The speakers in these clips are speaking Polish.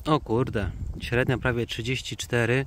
O kurde, średnia prawie 34,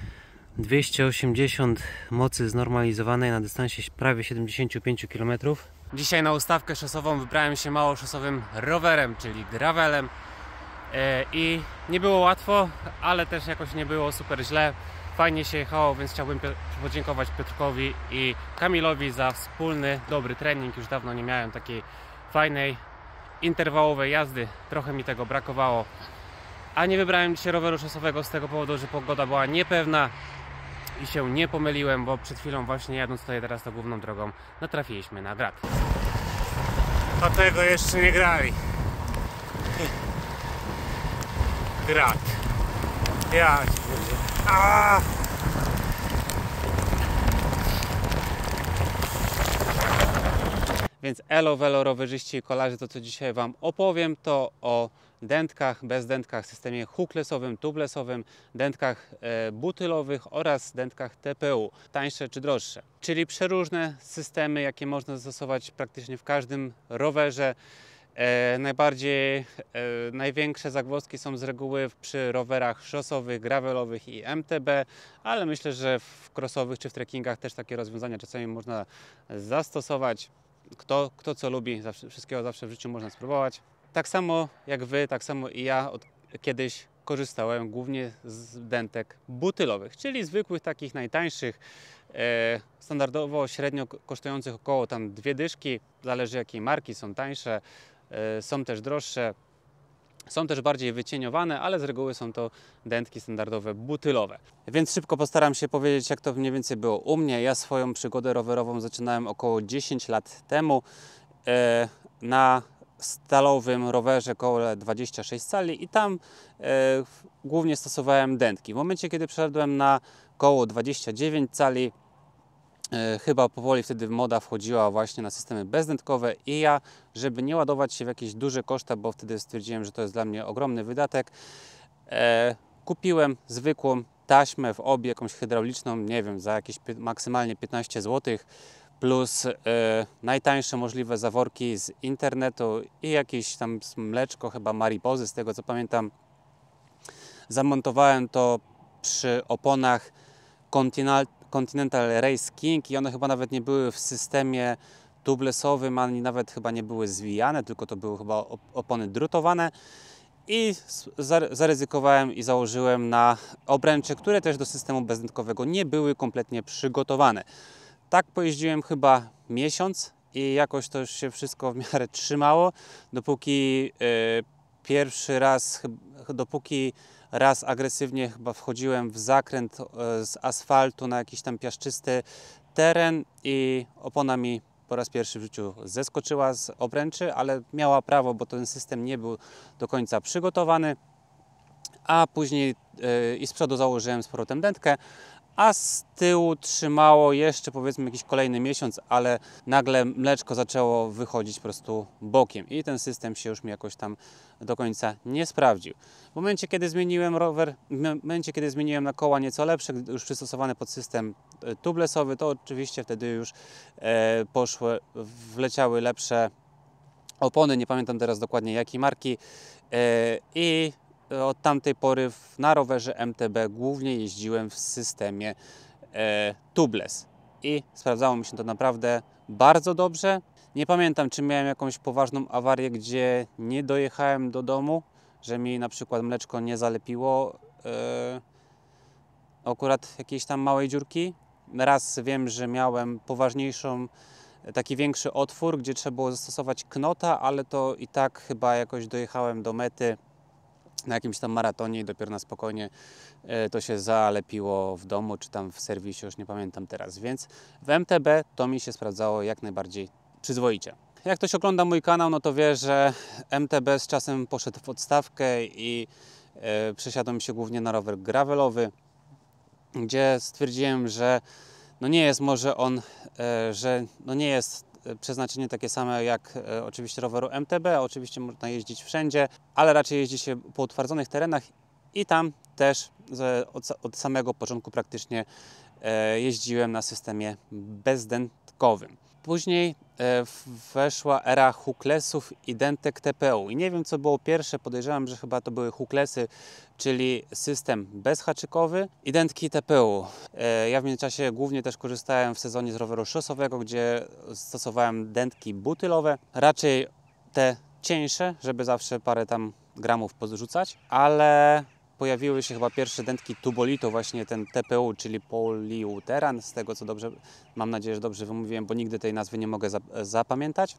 280 mocy znormalizowanej na dystansie prawie 75 km. Dzisiaj na ustawkę szosową wybrałem się mało szosowym rowerem, czyli gravelem. I nie było łatwo, ale też jakoś nie było super źle. Fajnie się jechało, więc chciałbym podziękować Piotrkowi i Kamilowi za wspólny, dobry trening. Już dawno nie miałem takiej fajnej, interwałowej jazdy. Trochę mi tego brakowało. A nie wybrałem dzisiaj roweru szosowego z tego powodu, że pogoda była niepewna i się nie pomyliłem, bo przed chwilą właśnie jadąc tutaj teraz tą główną drogą natrafiliśmy na grat. A tego jeszcze nie grali. Grat. Ja ci powiedziałem. Więc elo, velo, rowerzyści i kolarze, to co dzisiaj Wam opowiem, to o dętkach, bezdętkach w systemie hooklessowym, tubelessowym, dętkach butylowych oraz dętkach TPU, tańsze czy droższe. Czyli przeróżne systemy, jakie można zastosować praktycznie w każdym rowerze. Największe zagwozdki są z reguły przy rowerach szosowych, gravelowych i MTB, ale myślę, że w crossowych czy w trekkingach też takie rozwiązania czasami można zastosować. Kto co lubi, wszystkiego zawsze w życiu można spróbować. Tak samo jak Wy, tak samo i ja kiedyś korzystałem głównie z dętek butylowych, czyli zwykłych takich najtańszych, standardowo średnio kosztujących około tam 2 dyszki, zależy jakiej marki, są tańsze, są też droższe, są też bardziej wycieniowane, ale z reguły są to dętki standardowe butylowe. Więc szybko postaram się powiedzieć, jak to mniej więcej było u mnie. Ja swoją przygodę rowerową zaczynałem około 10 lat temu na stalowym rowerze kole 26 cali i tam głównie stosowałem dętki. W momencie, kiedy przeszedłem na koło 29 cali, chyba powoli wtedy moda wchodziła właśnie na systemy bezdętkowe i ja, żeby nie ładować się w jakieś duże koszta, bo wtedy stwierdziłem, że to jest dla mnie ogromny wydatek, kupiłem zwykłą taśmę w obie, jakąś hydrauliczną, nie wiem, za jakieś maksymalnie 15 zł, plus najtańsze możliwe zaworki z internetu i jakieś tam mleczko, chyba Maripozy, z tego co pamiętam. Zamontowałem to przy oponach Continental Race King i one chyba nawet nie były w systemie tubelessowym, ani nawet chyba nie były zwijane, tylko to były chyba opony drutowane. I zaryzykowałem i założyłem na obręcze, które też do systemu bezdętkowego nie były kompletnie przygotowane. Tak pojeździłem chyba miesiąc i jakoś to już się wszystko w miarę trzymało, dopóki raz agresywnie chyba wchodziłem w zakręt z asfaltu na jakiś tam piaszczysty teren i opona mi po raz pierwszy w życiu zeskoczyła z obręczy, ale miała prawo, bo ten system nie był do końca przygotowany, a później i z przodu założyłem z powrotem dętkę, a z tyłu trzymało jeszcze powiedzmy jakiś kolejny miesiąc, ale nagle mleczko zaczęło wychodzić po prostu bokiem i ten system się już mi jakoś tam do końca nie sprawdził. W momencie, kiedy zmieniłem rower, na koła nieco lepsze, już przystosowane pod system tubelessowy, to oczywiście wtedy już wleciały lepsze opony, nie pamiętam teraz dokładnie jakiej marki, i od tamtej pory na rowerze MTB głównie jeździłem w systemie tubeless i sprawdzało mi się to naprawdę bardzo dobrze. Nie pamiętam, czy miałem jakąś poważną awarię, gdzie nie dojechałem do domu, że mi na przykład mleczko nie zalepiło akurat jakiejś tam małej dziurki. Raz wiem, że miałem taki większy otwór, gdzie trzeba było zastosować knota, ale to i tak chyba jakoś dojechałem do mety na jakimś tam maratonie i dopiero na spokojnie to się zalepiło w domu, czy tam w serwisie, już nie pamiętam teraz. Więc w MTB to mi się sprawdzało jak najbardziej przyzwoicie. Jak ktoś ogląda mój kanał, no to wie, że MTB z czasem poszedł w odstawkę i przesiadłem się głównie na rower gravelowy, gdzie stwierdziłem, że no nie jest może on, że no nie jest przeznaczenie takie same jak oczywiście roweru MTB, oczywiście można jeździć wszędzie, ale raczej jeździ się po utwardzonych terenach i tam też od samego początku praktycznie jeździłem na systemie bezdętkowym. Później weszła era hooklesów i dentek TPU. I nie wiem, co było pierwsze, podejrzewam, że chyba to były hooklesy, czyli system bezhaczykowy i dentki TPU. Ja w międzyczasie głównie też korzystałem w sezonie z roweru szosowego, gdzie stosowałem dentki butylowe, raczej te cieńsze, żeby zawsze parę tam gramów podrzucać, ale pojawiły się chyba pierwsze dentki Tubolito, właśnie ten TPU, czyli poliuteran, z tego co dobrze, mam nadzieję, że dobrze wymówiłem, bo nigdy tej nazwy nie mogę zapamiętać.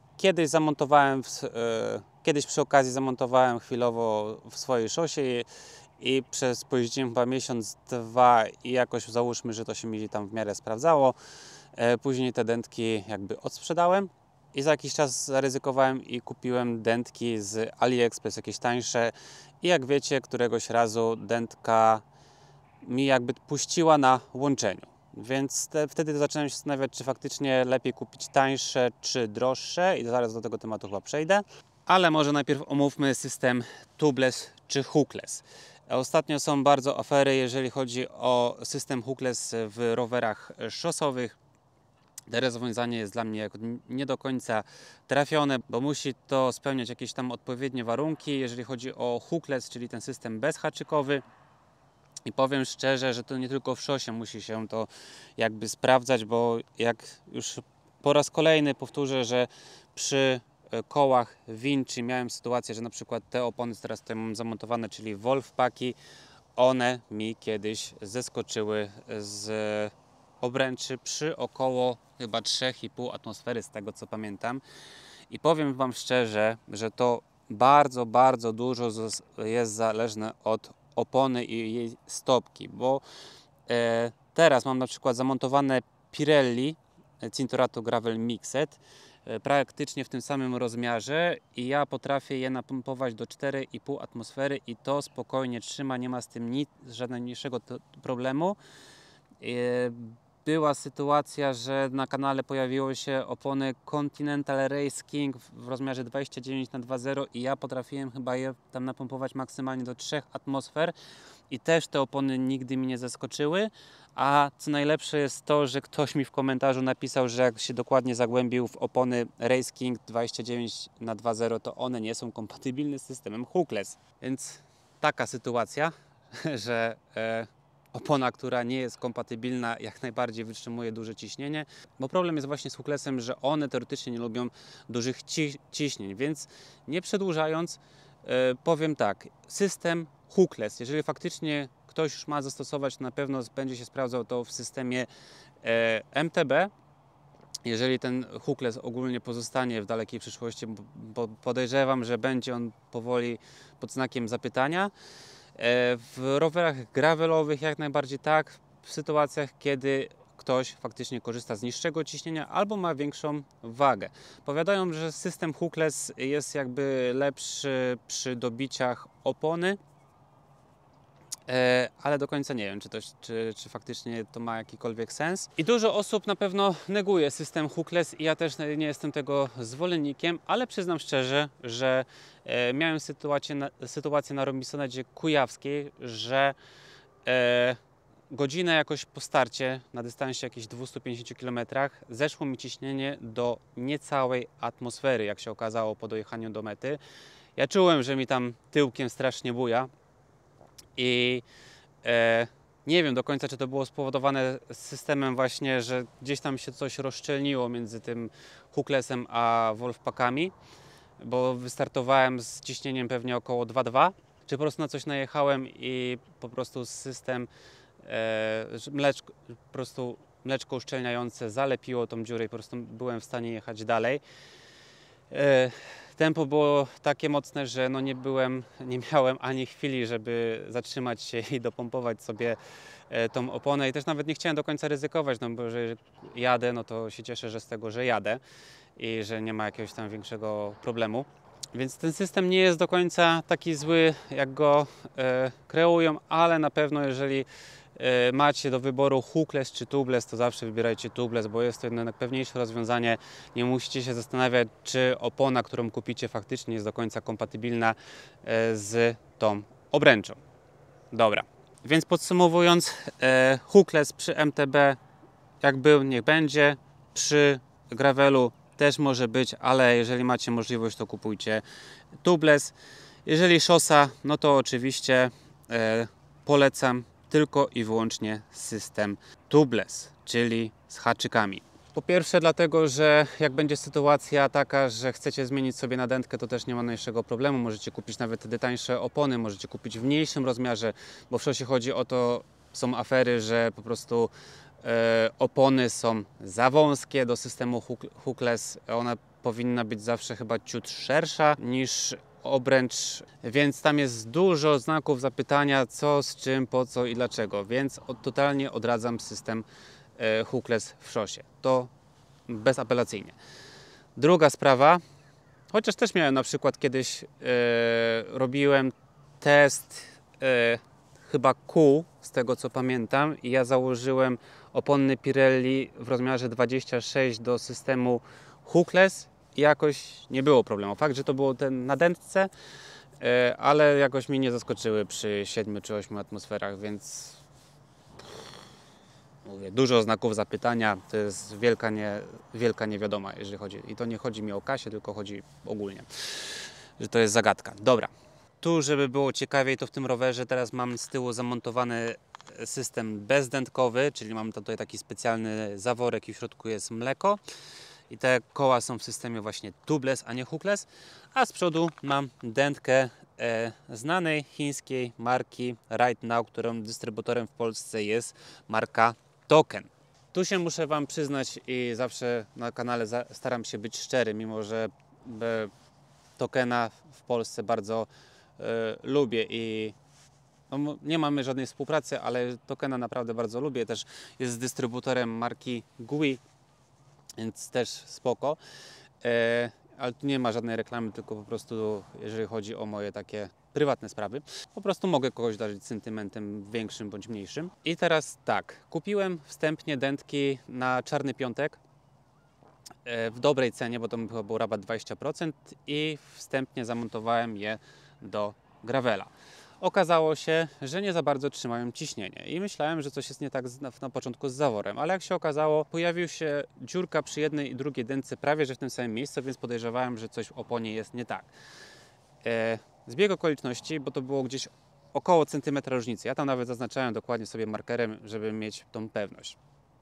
Kiedyś przy okazji zamontowałem chwilowo w swojej szosie i pojeździłem chyba miesiąc, dwa i jakoś załóżmy, że to się mi tam w miarę sprawdzało. Później te dentki jakby odsprzedałem. I za jakiś czas zaryzykowałem i kupiłem dentki z AliExpress, jakieś tańsze. I jak wiecie, któregoś razu dentka mi jakby puściła na łączeniu. Więc wtedy zacząłem się zastanawiać, czy faktycznie lepiej kupić tańsze, czy droższe. I zaraz do tego tematu chyba przejdę. Ale może najpierw omówmy system tubeless czy hookless. Ostatnio są bardzo afery, jeżeli chodzi o system hookless w rowerach szosowych. To rozwiązanie jest dla mnie nie do końca trafione, bo musi to spełniać jakieś tam odpowiednie warunki, jeżeli chodzi o hookless, czyli ten system bezhaczykowy. I powiem szczerze, że to nie tylko w szosie musi się to jakby sprawdzać, bo jak już po raz kolejny powtórzę, że przy kołach Vinci miałem sytuację, że na przykład te opony, teraz tutaj mam zamontowane, czyli Wolfpacki, one mi kiedyś zeskoczyły z obręczy przy około chyba 3,5 atmosfery, z tego co pamiętam. I powiem Wam szczerze, że to bardzo, bardzo dużo jest zależne od opony i jej stopki, bo teraz mam na przykład zamontowane Pirelli Cinturato Gravel Mixed praktycznie w tym samym rozmiarze i ja potrafię je napompować do 4,5 atmosfery i to spokojnie trzyma, nie ma z tym żadnego mniejszego problemu. Była sytuacja, że na kanale pojawiły się opony Continental Race King w rozmiarze 29x2.0 i ja potrafiłem chyba je tam napompować maksymalnie do 3 atmosfer i też te opony nigdy mi nie zaskoczyły. A co najlepsze jest to, że ktoś mi w komentarzu napisał, że jak się dokładnie zagłębił w opony Race King 29x2.0, to one nie są kompatybilne z systemem hookless. Więc taka sytuacja, że opona, która nie jest kompatybilna, jak najbardziej wytrzymuje duże ciśnienie, bo problem jest właśnie z hooklessem, że one teoretycznie nie lubią dużych ciśnień, więc nie przedłużając, powiem tak, system hookless, jeżeli faktycznie ktoś już ma zastosować, to na pewno będzie się sprawdzał to w systemie MTB. Jeżeli ten hookless ogólnie pozostanie w dalekiej przyszłości, bo podejrzewam, że będzie on powoli pod znakiem zapytania. W rowerach gravelowych jak najbardziej tak, w sytuacjach, kiedy ktoś faktycznie korzysta z niższego ciśnienia albo ma większą wagę. Powiadają, że system hookless jest jakby lepszy przy dobiciach opony, ale do końca nie wiem, czy faktycznie to ma jakikolwiek sens. I dużo osób na pewno neguje system hookless i ja też nie jestem tego zwolennikiem, ale przyznam szczerze, że miałem sytuację na Robinsonadzie Kujawskiej, że godzinę jakoś po starcie na dystansie jakichś 250 km zeszło mi ciśnienie do niecałej atmosfery, jak się okazało po dojechaniu do mety. Ja czułem, że mi tam tyłkiem strasznie buja. I nie wiem do końca, czy to było spowodowane systemem właśnie, że gdzieś tam się coś rozszczelniło między tym hooklessem a Wolfpackami, bo wystartowałem z ciśnieniem pewnie około 2,2, czy po prostu na coś najechałem i po prostu system po prostu mleczko uszczelniające zalepiło tą dziurę i po prostu byłem w stanie jechać dalej. Tempo było takie mocne, że no nie miałem ani chwili, żeby zatrzymać się i dopompować sobie tą oponę i też nawet nie chciałem do końca ryzykować, no bo że jadę, no to się cieszę, że z tego, że jadę i że nie ma jakiegoś tam większego problemu. Więc ten system nie jest do końca taki zły, jak go kreują, ale na pewno jeżeli macie do wyboru hookless czy tubeless, to zawsze wybierajcie tubeless, bo jest to jednak pewniejsze rozwiązanie. Nie musicie się zastanawiać, czy opona, którą kupicie, faktycznie jest do końca kompatybilna z tą obręczą. Dobra, więc podsumowując, hookless przy MTB jak był, niech będzie. Przy gravelu też może być, ale jeżeli macie możliwość, to kupujcie tubeless. Jeżeli szosa, no to oczywiście polecam tylko i wyłącznie system tubeless, czyli z haczykami. Po pierwsze dlatego, że jak będzie sytuacja taka, że chcecie zmienić sobie nadętkę, to też nie ma najmniejszego problemu. Możecie kupić nawet te tańsze opony, możecie kupić w mniejszym rozmiarze, bo w szosie chodzi o to, są afery, że po prostu opony są za wąskie do systemu hookless. Ona powinna być zawsze chyba ciut szersza niż obręcz, więc tam jest dużo znaków zapytania, co, z czym, po co i dlaczego, więc totalnie odradzam system hookless w szosie. To bezapelacyjnie. Druga sprawa, chociaż też miałem na przykład kiedyś robiłem test chyba kół, z tego co pamiętam, i ja założyłem opony Pirelli w rozmiarze 26 do systemu hookless i jakoś nie było problemu. Fakt, że to było na dętce, ale jakoś mi nie zaskoczyły przy 7 czy 8 atmosferach, więc mówię, dużo znaków zapytania, to jest wielka niewiadoma, jeżeli chodzi. I to nie chodzi mi o Kasię, tylko chodzi ogólnie, że to jest zagadka. Dobra. Tu, żeby było ciekawiej, to w tym rowerze teraz mam z tyłu zamontowany system bezdętkowy, czyli mam tutaj taki specjalny zaworek i w środku jest mleko. I te koła są w systemie właśnie tubeless, a nie hookless. A z przodu mam dętkę znanej chińskiej marki Right Now, którą dystrybutorem w Polsce jest marka Token. Tu się muszę Wam przyznać i zawsze na kanale staram się być szczery, mimo że Tokena w Polsce bardzo lubię i no, nie mamy żadnej współpracy, ale Tokena naprawdę bardzo lubię. Też jest dystrybutorem marki GUI, więc też spoko. Ale tu nie ma żadnej reklamy, tylko po prostu jeżeli chodzi o moje takie prywatne sprawy, po prostu mogę kogoś darzyć sentymentem większym bądź mniejszym. I teraz tak, kupiłem wstępnie dętki na Czarny Piątek w dobrej cenie, bo to chyba był rabat 20% i wstępnie zamontowałem je do gravela. Okazało się, że nie za bardzo trzymają ciśnienie i myślałem, że coś jest nie tak na początku z zaworem, ale jak się okazało, pojawiła się dziurka przy jednej i drugiej dętce prawie że w tym samym miejscu, więc podejrzewałem, że coś w oponie jest nie tak. Zbieg okoliczności, bo to było gdzieś około centymetra różnicy. Ja tam nawet zaznaczałem dokładnie sobie markerem, żeby mieć tą pewność.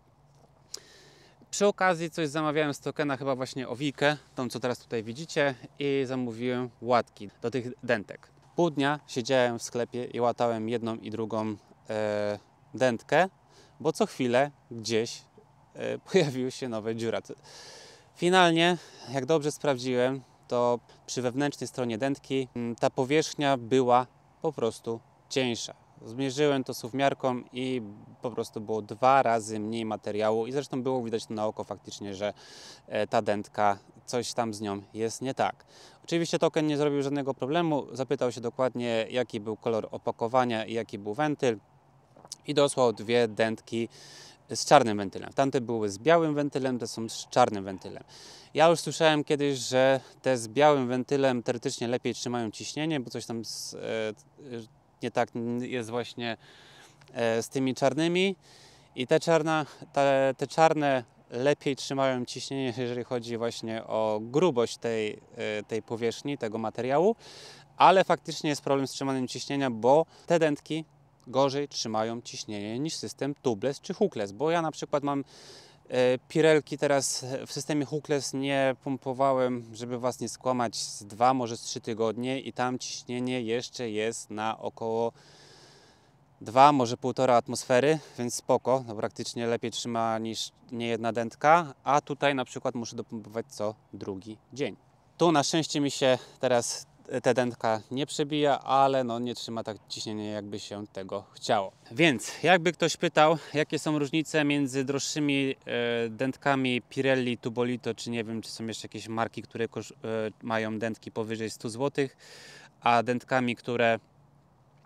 Przy okazji coś zamawiałem z Tokena, chyba właśnie owijkę, tą co teraz tutaj widzicie, i zamówiłem łatki do tych dętek. Pół dnia siedziałem w sklepie i łatałem jedną i drugą dętkę, bo co chwilę gdzieś pojawiły się nowe dziury. Finalnie, jak dobrze sprawdziłem, to przy wewnętrznej stronie dętki ta powierzchnia była po prostu cieńsza. Zmierzyłem to suwmiarką i po prostu było 2 razy mniej materiału i zresztą było widać to na oko faktycznie, że ta dętka, coś tam z nią jest nie tak. Oczywiście Token nie zrobił żadnego problemu, zapytał się dokładnie, jaki był kolor opakowania i jaki był wentyl i dosłał 2 dętki z czarnym wentylem. Tamte były z białym wentylem, te są z czarnym wentylem. Ja już słyszałem kiedyś, że te z białym wentylem teoretycznie lepiej trzymają ciśnienie, bo coś tam nie tak jest właśnie z tymi czarnymi i te czarne lepiej trzymają ciśnienie, jeżeli chodzi właśnie o grubość tej powierzchni, tego materiału, ale faktycznie jest problem z trzymaniem ciśnienia, bo te dętki gorzej trzymają ciśnienie niż system tubeless czy hookless, bo ja na przykład mam Pirelki teraz w systemie hookless nie pompowałem, żeby Was nie skłamać, z 2, może z 3 tygodnie i tam ciśnienie jeszcze jest na około 2, może 1,5 atmosfery, więc spoko, no praktycznie lepiej trzyma niż niejedna dętka, a tutaj na przykład muszę dopompować co drugi dzień. Tu na szczęście mi się teraz ta dętka nie przebija, ale no nie trzyma tak ciśnienie, jakby się tego chciało. Więc jakby ktoś pytał, jakie są różnice między droższymi dętkami Pirelli, Tubolito, czy nie wiem, czy są jeszcze jakieś marki, które mają dętki powyżej 100 zł, a dętkami, które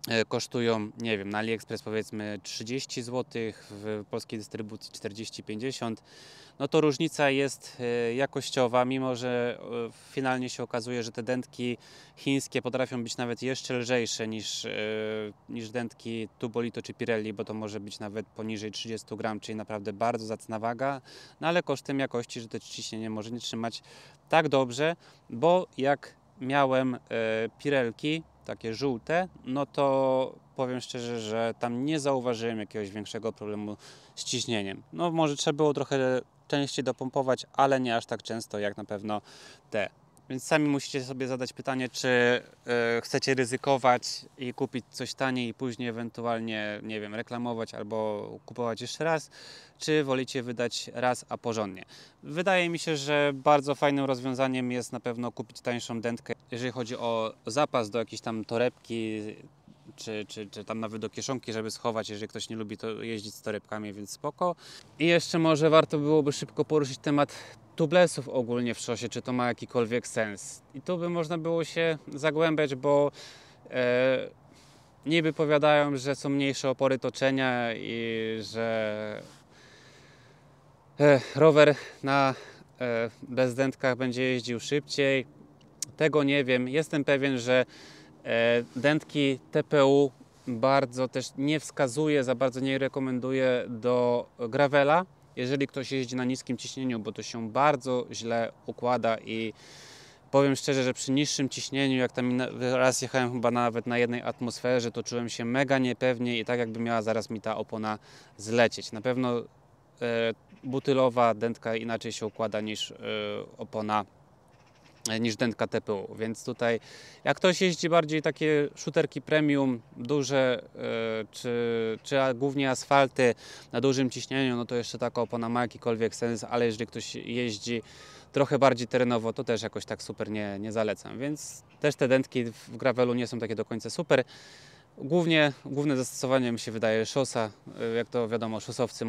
kosztują, nie wiem, na AliExpress powiedzmy 30 zł, w polskiej dystrybucji 40-50, no to różnica jest jakościowa, mimo że finalnie się okazuje, że te dętki chińskie potrafią być nawet jeszcze lżejsze niż dętki Tubolito czy Pirelli, bo to może być nawet poniżej 30 gram, czyli naprawdę bardzo zacna waga, no ale kosztem jakości, że to ciśnienie może nie trzymać tak dobrze, bo jak miałem Pirelki, takie żółte, no to powiem szczerze, że tam nie zauważyłem jakiegoś większego problemu z ciśnieniem. No może trzeba było trochę częściej dopompować, ale nie aż tak często jak na pewno te. Więc sami musicie sobie zadać pytanie, czy chcecie ryzykować i kupić coś taniej i później ewentualnie, nie wiem, reklamować albo kupować jeszcze raz, czy wolicie wydać raz, a porządnie. Wydaje mi się, że bardzo fajnym rozwiązaniem jest na pewno kupić tańszą dętkę, jeżeli chodzi o zapas do jakiejś tam torebki, czy tam nawet do kieszonki, żeby schować, jeżeli ktoś nie lubi to jeździć z torebkami, więc spoko. I jeszcze może warto byłoby szybko poruszyć temat tubelessów ogólnie w szosie, czy to ma jakikolwiek sens. I tu by można było się zagłębiać, bo niby powiadają, że są mniejsze opory toczenia i że rower na bezdętkach będzie jeździł szybciej. Tego nie wiem. Jestem pewien, że dętki TPU bardzo też nie wskazuje, za bardzo nie rekomenduje do gravela, jeżeli ktoś jeździ na niskim ciśnieniu, bo to się bardzo źle układa i powiem szczerze, że przy niższym ciśnieniu, jak tam raz jechałem chyba nawet na 1 atmosferze, to czułem się mega niepewnie i tak jakby miała zaraz mi ta opona zlecieć. Na pewno butylowa dętka inaczej się układa niż opona, niż dętka TPU, więc tutaj jak ktoś jeździ bardziej takie shooterki premium, duże, czy głównie asfalty na dużym ciśnieniu, no to jeszcze taka opona ma jakikolwiek sens, ale jeżeli ktoś jeździ trochę bardziej terenowo, to też jakoś tak super nie zalecam, więc też te dętki w gravelu nie są takie do końca super. Główne zastosowanie mi się wydaje szosa, jak to wiadomo, szosowcy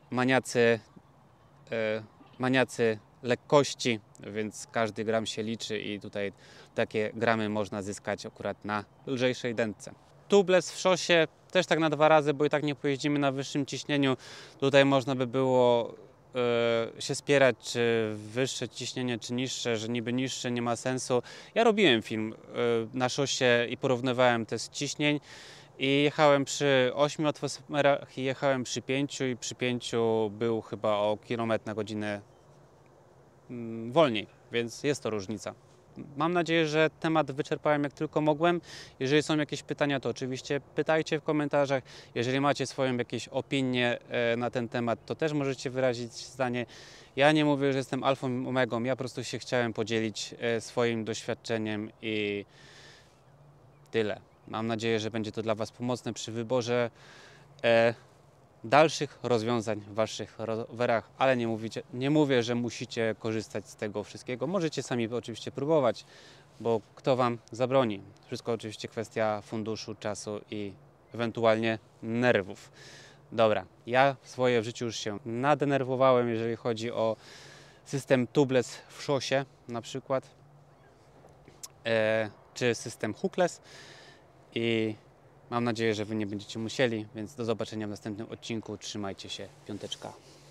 maniacy lekkości, więc każdy gram się liczy i tutaj takie gramy można zyskać akurat na lżejszej dętce. Tubeless w szosie też tak na 2 razy, bo i tak nie pojeździmy na wyższym ciśnieniu. Tutaj można by było się spierać, czy wyższe ciśnienie, czy niższe, że niby niższe nie ma sensu. Ja robiłem film na szosie i porównywałem te ciśnień i jechałem przy 8 atmosferach i jechałem przy 5 i przy 5 był chyba o kilometr na godzinę wolniej, więc jest to różnica. Mam nadzieję, że temat wyczerpałem jak tylko mogłem. Jeżeli są jakieś pytania, to oczywiście pytajcie w komentarzach. Jeżeli macie swoją jakieś opinię na ten temat, to też możecie wyrazić zdanie. Ja nie mówię, że jestem alfą i omegą, ja po prostu się chciałem podzielić swoim doświadczeniem i tyle. Mam nadzieję, że będzie to dla Was pomocne przy wyborze dalszych rozwiązań w Waszych rowerach, ale nie mówię, że musicie korzystać z tego wszystkiego. Możecie sami oczywiście próbować, bo kto Wam zabroni? Wszystko oczywiście kwestia funduszu, czasu i ewentualnie nerwów. Dobra, ja swoje w życiu już się nadenerwowałem, jeżeli chodzi o system tubeless w szosie na przykład, czy system hookless i mam nadzieję, że Wy nie będziecie musieli, więc do zobaczenia w następnym odcinku. Trzymajcie się, piąteczka.